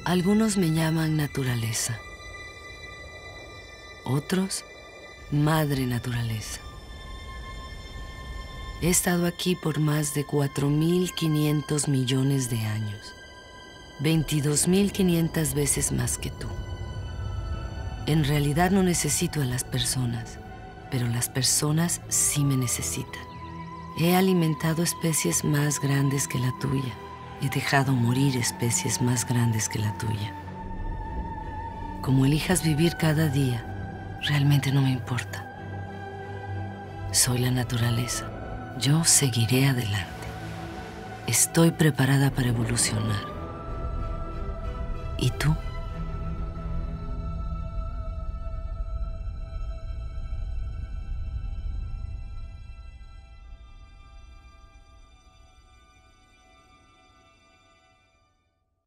Algunos me llaman naturaleza, otros madre naturaleza. He estado aquí por más de 4.500 millones de años, 22.500 veces más que tú. En realidad no necesito a las personas, pero las personas sí me necesitan. He alimentado especies más grandes que la tuya. He dejado morir especies más grandes que la tuya. Como elijas vivir cada día, realmente no me importa. Soy la naturaleza. Yo seguiré adelante. Estoy preparada para evolucionar. ¿Y tú?